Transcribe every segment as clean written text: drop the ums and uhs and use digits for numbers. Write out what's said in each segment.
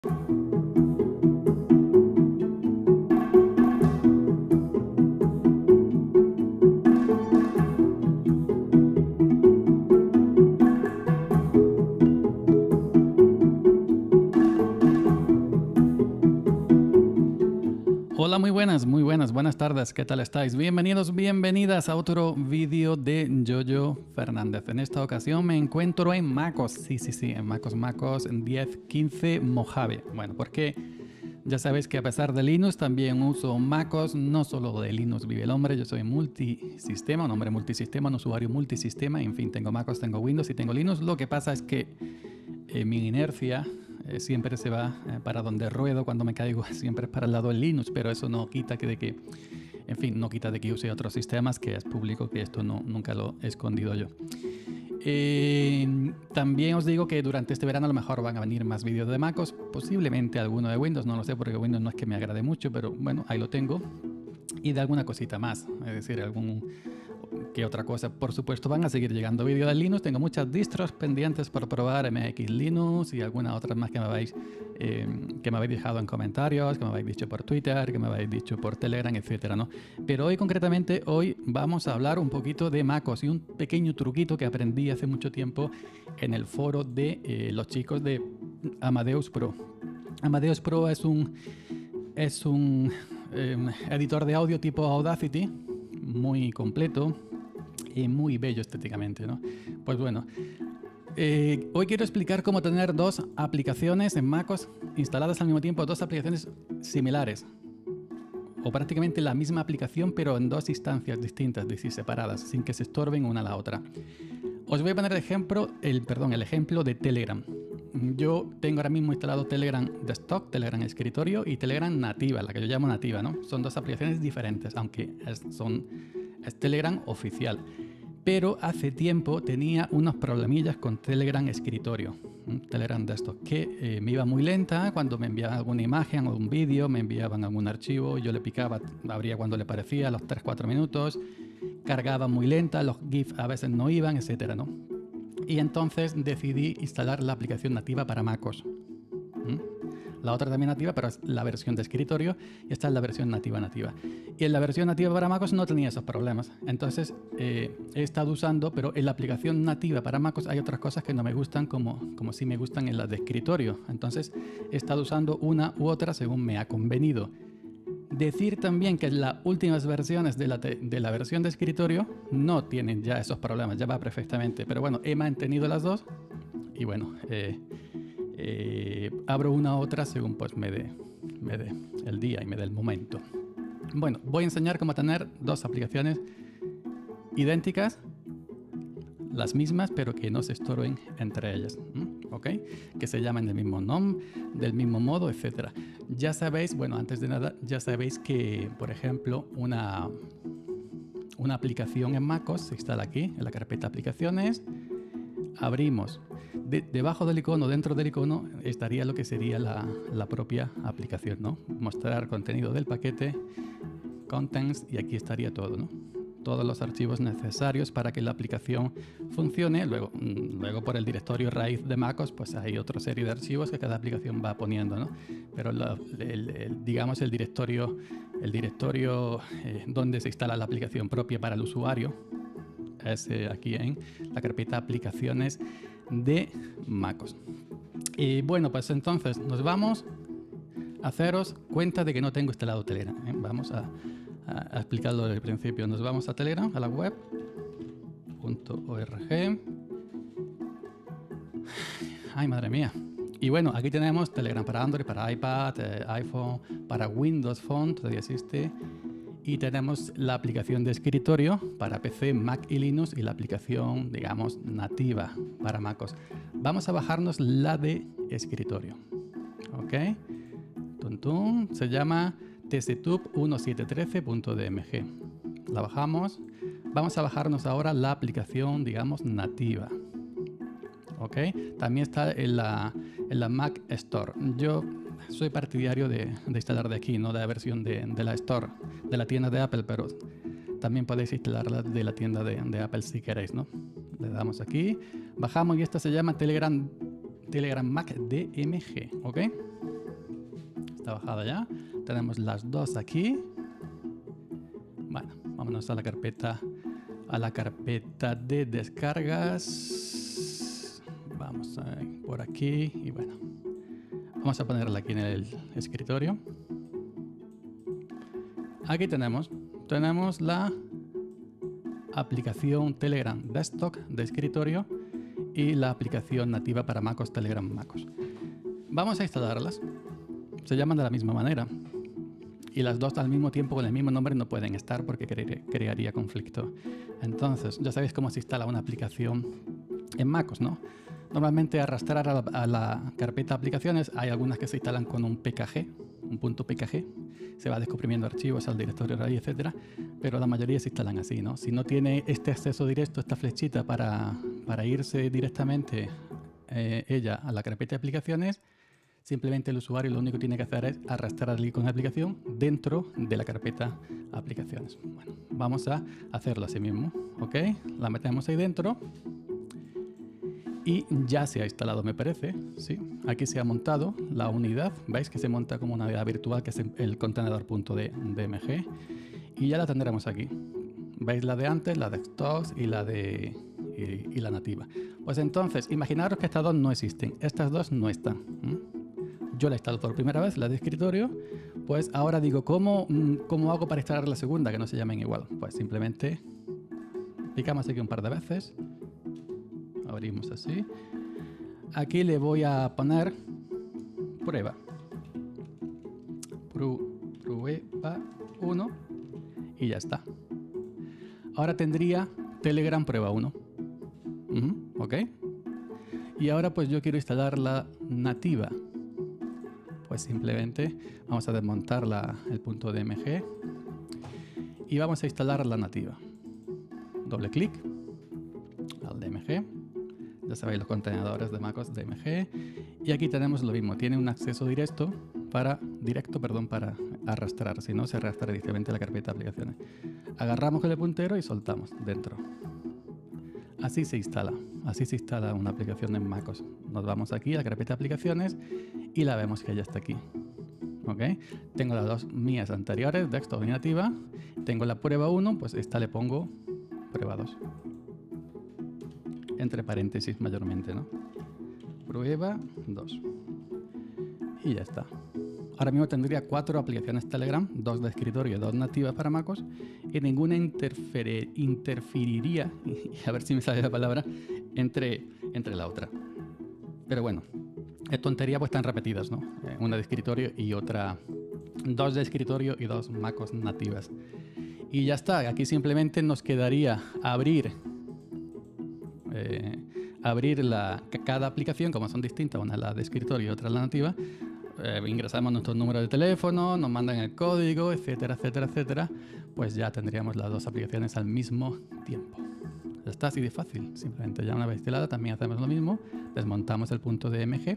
Hola, buenas tardes, ¿qué tal estáis? Bienvenidos, bienvenidas a otro vídeo de Yoyo Fernández. En esta ocasión me encuentro en MacOS, sí, en MacOS 10.15 Mojave. Bueno, porque ya sabéis que a pesar de Linux también uso MacOS, no solo de Linux vive el hombre, yo soy multisistema, un hombre multisistema, un usuario multisistema, en fin, tengo MacOS, tengo Windows y tengo Linux. Lo que pasa es que mi inercia siempre se va para donde ruedo cuando me caigo, siempre es para el lado del Linux, pero eso no quita no quita de que use otros sistemas, que es público, que esto nunca lo he escondido yo. También os digo que durante este verano a lo mejor van a venir más vídeos de MacOS, posiblemente alguno de Windows, no lo sé porque Windows no es que me agrade mucho, pero bueno, ahí lo tengo. Y de alguna cosita más, es decir, ¿qué otra cosa? Por supuesto van a seguir llegando vídeos de Linux. Tengo muchas distros pendientes por probar, MX Linux y algunas otras más que me habéis dejado en comentarios, que me habéis dicho por Twitter, que me habéis dicho por Telegram, etcétera, ¿no? Pero hoy vamos a hablar un poquito de MacOS y un pequeño truquito que aprendí hace mucho tiempo en el foro de los chicos de Amadeus Pro. Amadeus Pro es un editor de audio tipo Audacity, muy completo y muy bello estéticamente, ¿no? Pues bueno, hoy quiero explicar cómo tener dos aplicaciones en MacOS instaladas al mismo tiempo, dos aplicaciones similares o prácticamente la misma aplicación pero en dos instancias distintas, separadas, sin que se estorben una a la otra. Os voy a poner el ejemplo de Telegram. Yo tengo ahora mismo instalado Telegram Desktop, Telegram Escritorio y Telegram Nativa, la que yo llamo Nativa, ¿no? Son dos aplicaciones diferentes, aunque es Telegram oficial. Pero hace tiempo tenía unos problemillas con Telegram Escritorio, Telegram Desktop, que me iba muy lenta cuando me enviaban alguna imagen o un vídeo, me enviaban algún archivo, yo le picaba, abría cuando le parecía, a los 3-4 minutos, cargaba muy lenta, los GIF a veces no iban, etcétera, ¿no? Y entonces decidí instalar la aplicación nativa para MacOS. La otra también nativa, pero es la versión de escritorio, y esta es la versión nativa. Y en la versión nativa para MacOS no tenía esos problemas. Entonces he estado usando, pero en la aplicación nativa para MacOS hay otras cosas que no me gustan, como sí me gustan en la de escritorio. Entonces he estado usando una u otra según me ha convenido. Decir también que las últimas versiones de la versión de escritorio no tienen ya esos problemas, ya va perfectamente. Pero bueno, he mantenido las dos y bueno, abro una u otra según pues me dé el día y me dé el momento. Bueno, voy a enseñar cómo tener dos aplicaciones idénticas, las mismas, pero que no se estorben entre ellas, ¿ok? Que se llamen del mismo nombre, del mismo modo, etcétera. Ya sabéis, bueno, antes de nada, ya sabéis que, por ejemplo, una aplicación en MacOS se instala aquí, en la carpeta aplicaciones, abrimos, debajo del icono, dentro del icono, estaría lo que sería la propia aplicación, ¿no? Mostrar contenido del paquete, contents, y aquí estaría todo, ¿no? Todos los archivos necesarios para que la aplicación funcione. Luego por el directorio raíz de MacOS, pues hay otra serie de archivos que cada aplicación va poniendo, ¿no? Pero digamos el directorio donde se instala la aplicación propia para el usuario es aquí en la carpeta aplicaciones de MacOS. Y bueno, pues entonces nos vamos a haceros cuenta de que no tengo instalado Telegram, ¿eh? Vamos a explicarlo desde el principio. Nos vamos a Telegram, a la web .org. Ay, madre mía. Y bueno, aquí tenemos Telegram para Android, para iPad, iPhone, para Windows Phone, todavía existe. Y tenemos la aplicación de escritorio para PC, Mac y Linux, y la aplicación, digamos, nativa para MacOS. Vamos a bajarnos la de escritorio. ¿Ok? Se llama tctube1713.dmg. La bajamos. Vamos a bajarnos ahora la aplicación, digamos, nativa. ¿Ok? También está en la Mac Store. Yo soy partidario de instalar de aquí, no de la versión de la Store, de la tienda de Apple, pero también podéis instalarla de la tienda de Apple si queréis, ¿no? Le damos aquí, bajamos y esta se llama Telegram Mac DMG, ¿ok? está bajada ya. Tenemos las dos aquí. Bueno, vámonos a la carpeta de descargas. Vamos por aquí y bueno, vamos a ponerla aquí en el escritorio. Aquí tenemos la aplicación Telegram Desktop de escritorio y la aplicación nativa para MacOS Telegram MacOS. Vamos a instalarlas. Se llaman de la misma manera. Y las dos al mismo tiempo con el mismo nombre no pueden estar porque crearía conflicto. Entonces, ya sabéis cómo se instala una aplicación en MacOS, ¿no? Normalmente arrastrar a la carpeta aplicaciones, hay algunas que se instalan con un PKG, un punto .pkg, se va descomprimiendo archivos al directorio raíz, etcétera, pero la mayoría se instalan así, ¿no? Si no tiene este acceso directo, esta flechita para irse directamente ella a la carpeta de aplicaciones, simplemente el usuario lo único que tiene que hacer es arrastrar el icono de aplicación dentro de la carpeta aplicaciones. Bueno, vamos a hacerlo así mismo, ¿ok? La metemos ahí dentro y ya se ha instalado, me parece, ¿sí? Aquí se ha montado la unidad, ¿veis? Que se monta como una unidad virtual, que es el contenedor.dmg, y ya la tendremos aquí. ¿Veis la de antes, la de stocks y la nativa? Pues entonces, imaginaros que estas dos no existen, estas dos no están. Yo la instalo por primera vez, la de escritorio, pues ahora digo, ¿cómo hago para instalar la segunda, que no se llamen igual? Pues simplemente picamos aquí un par de veces, abrimos así, aquí le voy a poner prueba 1 y ya está. Ahora tendría Telegram prueba 1. ¿Ok? Y ahora pues yo quiero instalar la nativa. Pues simplemente vamos a desmontar el punto DMG y vamos a instalar la nativa. Doble clic al DMG. Ya sabéis, los contenedores de MacOS DMG. Y aquí tenemos lo mismo. Tiene un acceso directo para arrastrar. Si no, se arrastra directamente a la carpeta de aplicaciones. Agarramos con el puntero y soltamos dentro. Así se instala. Así se instala una aplicación en MacOS. Nos vamos aquí a la carpeta de aplicaciones y la vemos que ya está aquí. ¿Ok? Tengo las dos mías anteriores, desktop y nativa. Tengo la prueba 1, pues esta le pongo prueba 2. Entre paréntesis mayormente, ¿no? Prueba 2. Y ya está. Ahora mismo tendría 4 aplicaciones Telegram, 2 de escritorio y 2 nativas para MacOS, y ninguna interferiría, a ver si me sale la palabra, entre la otra. Pero bueno, es tontería, pues están repetidas, ¿no? Una de escritorio y otra, 2 de escritorio y 2 MacOS nativas. Y ya está, aquí simplemente nos quedaría abrir cada aplicación, como son distintas, una la de escritorio y otra la nativa. Ingresamos nuestro número de teléfono, nos mandan el código, etcétera, etcétera, etcétera. Pues ya tendríamos las dos aplicaciones al mismo tiempo. Ya está, así de fácil. Simplemente ya una vez instalada también hacemos lo mismo. Desmontamos el punto DMG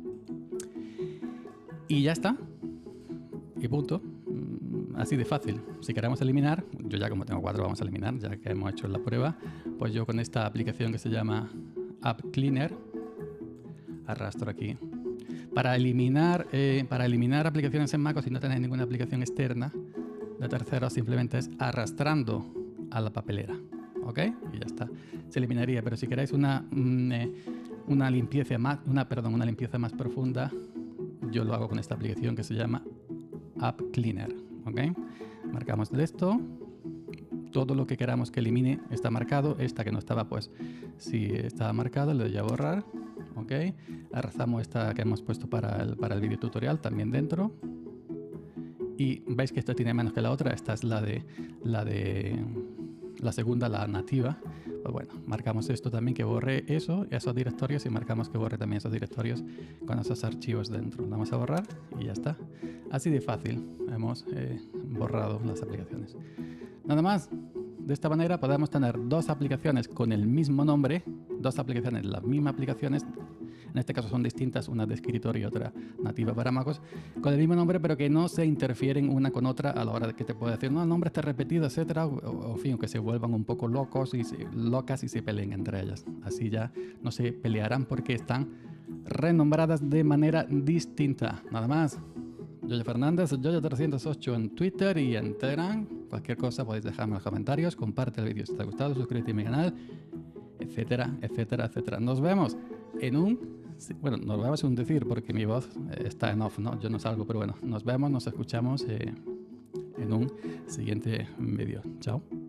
y ya está. Y punto. Así de fácil. Si queremos eliminar, yo ya como tengo 4 vamos a eliminar, ya que hemos hecho la prueba. Pues yo con esta aplicación que se llama App Cleaner arrastro aquí. Para eliminar aplicaciones en MacOS, si no tenéis ninguna aplicación externa de terceros, simplemente es arrastrando a la papelera, ¿ok? Y ya está. Se eliminaría, pero si queréis una limpieza más profunda, yo lo hago con esta aplicación que se llama App Cleaner, ¿ok? Marcamos de esto. Todo lo que queramos que elimine está marcado. Esta que no estaba, pues si estaba marcada, le doy a borrar. ¿Ok? Arrastramos esta que hemos puesto para el video tutorial también dentro. Y veis que esta tiene menos que la otra. Esta es la segunda, la nativa. Pues bueno, marcamos esto también que borre esos directorios, y marcamos que borre también esos directorios con esos archivos dentro. Vamos a borrar y ya está. Así de fácil hemos borrado las aplicaciones. Nada más. De esta manera podemos tener 2 aplicaciones con el mismo nombre, 2 aplicaciones, las mismas aplicaciones, en este caso son distintas, una de escritorio y otra nativa para MacOS, con el mismo nombre, pero que no se interfieren una con otra a la hora de que te pueda decir, no, el nombre está repetido, etcétera, o en fin, que se vuelvan un poco locas y se peleen entre ellas. Así ya no se pelearán porque están renombradas de manera distinta. Nada más. Yoyo Fernández, Yoyo308 en Twitter y en Telegram. Cualquier cosa podéis dejarme en los comentarios, comparte el vídeo si te ha gustado, suscríbete a mi canal, etcétera, etcétera, etcétera. Nos vemos en nos vemos en un decir porque mi voz está en off, ¿no? Yo no salgo, pero bueno, nos vemos, nos escuchamos en un siguiente vídeo. Chao.